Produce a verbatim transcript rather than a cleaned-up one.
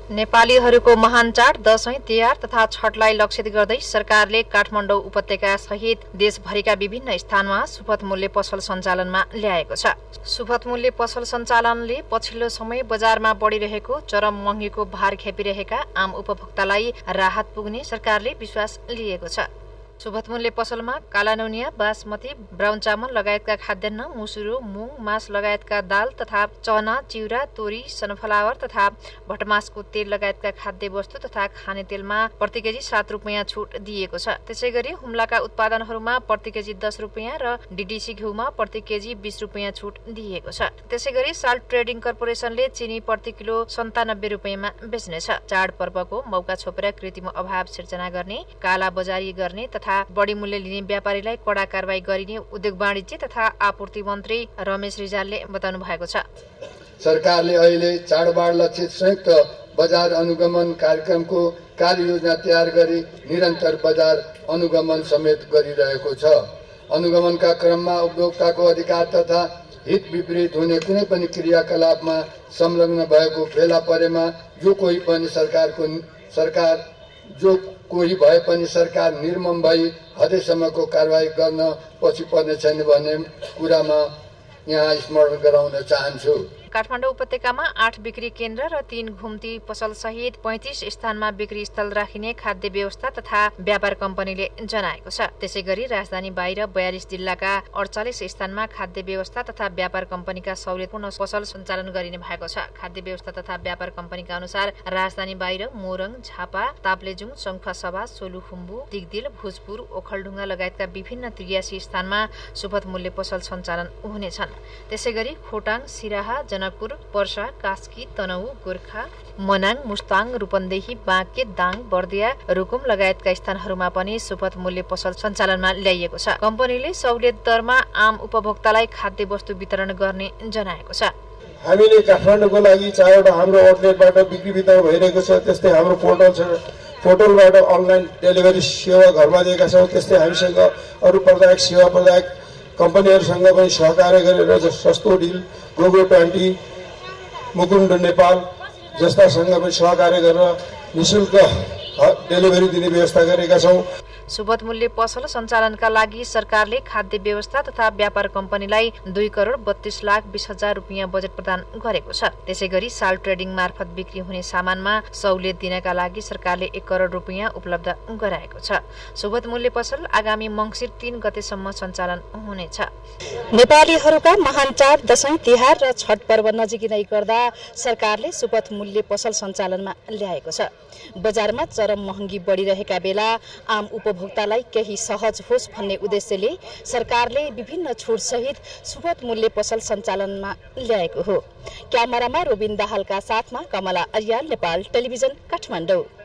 नेपालीहरूको महान चाड दशैं तिहार तथा छठलाई लक्षित गर्दै सरकारले काठमाडौँ उपत्यका सहित देशभरिका विभिन्न स्थानमा सुपथ मूल्य पसल सञ्चालनमा ल्याएको छ। सुपथ मूल्य पसल सञ्चालनले पछिल्लो समय बजारमा बढिरहेको चरम महँगीको भार खेपिरहेका आम उपभोक्तालाई राहत पुग्ने सरकारले विश्वास लिएको छ। सुपथ मूल्य पसलमा काला नुनिया, बासमती, ब्राउन चामल लगायतका खाद्यान्न, मुसुरो, मुङ, मास लगायतका दाल तथा चना, चिउरा, तोरी, सनफ्लावर तथा भटमासको तेल लगायतका खाद्य वस्तु तथा खाने तेलमा प्रति केजी सात रुपियाँ छुट दिएको छ। त्यसैगरी हुम्लाका उत्पादनहरूमा प्रति केजी दस रुपियाँ र डीडीसी घिउमा प्रति केजी बीस रुपियाँ छुट दिएको छ। त्यसैगरी साल्ट ट्रेडिङ कर्पोरेसनले चिनी प्रति किलो सन्तानब्बे रुपियाँमा बेच्नेछ। चाड पर्वको मौका छोपेर कृत्रिम अभाव सिर्जना गर्ने, काला बजारी गर्ने तथा बढी मूल्य लिने व्यापारीलाई कड़ा कारबाही गरिने उद्योग वाणिज्य तथा आपूर्ति मन्त्री रमेश रिजालले बताउनु भएको छ। सरकारले अहिले चाडबाड लक्षित संयुक्त बजार अनुगमन कार्यक्रमको कार्ययोजना तयार गरी निरन्तर बजार अनुगमन समेत गरिरहेको छ। अनुगमनका क्रममा उपभोक्ताको अधिकार तथा हित विपरीत हुने कुनै पनि क्रियाकलापमा संलग्न भएको फेला परेमा जो कोही पनि सरकारको सरकार जो कोही भए पनि सरकार निर्मम भई हदैसम्मको कारबाही गर्न पछि पर्ने छैन भन्ने कुरामा यहाँ स्मरण गराउन चाहन्छु। काठमाडौँ उपत्यकामा आठ बिक्री केन्द्र र तीन घुम्ती पसल सहित पैंतीस स्थानमा बिक्री स्थल राखिने खाद्य व्यवस्था तथा व्यापार कम्पनीले जनाएको छ। त्यसैगरी राजधानी बाहिर बयालीस जिल्लाका अडचालिस स्थानमा खाद्य व्यवस्था तथा व्यापार कम्पनीका सहुलियतपूर्ण पसल सञ्चालन गरिने भएको छ। खाद्य व्यवस्था तथा व्यापार कम्पनीका अनुसार राजधानी बाहिर मोरङ, झापा, ताप्लेजुङ, सङ्खुवासभा, सोलुखुम्बु, दिगदिल, भोजपुर, ओखलढुङ्गा लगायतका विभिन्न त्रियासी स्थानमा सुपथ मूल्य पसल सञ्चालन हुनेछन्। त्यसैगरी खोटाङ, सिराहा, जनकपुर, पर्सा, कास्की, तनहु, गोर्खा, मनाङ, मुस्ताङ, रूपन्देही, बाँके, दाङ, बर्दिया, रुकुम लगायतका स्थानहरूमा पनि सुपथ मूल्य पसल सञ्चालनमा ल्याइएको छ। कम्पनीले सहुलियत दरमा आम उपभोक्तालाई खाद्य वस्तु वितरण गर्ने जनाएको छ। हामीले काठमाडौँको लागि चारवटा हाम्रो आउटलेटबाट बिक्री वितरण भइरहेको छ। त्यस्तै हाम्रो पोर्टल छ, पोर्टलबाट अनलाइन डेलिभरी सेवा घरमा दिएका छौँ। त्यस्तै हामीसँग अरू प्रदायक सेवा प्रदायक कम्पनीहरूसँग पनि सहकार्य गरेर सस्तो deal, Gogo twenty, Mukunda Nepal जस्तासँग पनि सहकार्य गरेर निःशुल्क डेलिभरी दिने व्यवस्था गरेका छौँ। सुपथ मूल्य पसल सञ्चालनका लागि सरकारले खाद्य व्यवस्था तथा व्यापार कम्पनीलाई दुई करोड बत्तीस लाख बीस हजार रुपियाँ बजेट प्रदान गरेको छ। त्यसैगरी साल्ट ट्रेडिङ मार्फत बिक्री हुने सामानमा सहुलियत दिनका लागि सरकारले एक करोड रुपियाँ उपलब्ध गराएको छ। सुपथ मूल्य पसल आगामी मङ्सिर तीन गतेसम्म सञ्चालन हुनेछ। नेपालीहरूका महान चाड दशैं तिहार र छठ पर्व नजिकै गर्दा सरकारले सुपथ मूल्य पसल सञ्चालनमा ल्याएको छ। बजारमा चरम महँगी बढिरहेका बेला आम उपभोक्तालाई केही सहज होस् भन्ने उद्देश्यले सरकारले विभिन्न छुट सहित सुपथ मूल्य पसल सञ्चालनमा ल्याएको हो। क्यामेरामा रोबिन दाहालका साथमा कमला अर्याल, नेपाल टेलिभिजन, काठमाडौँ।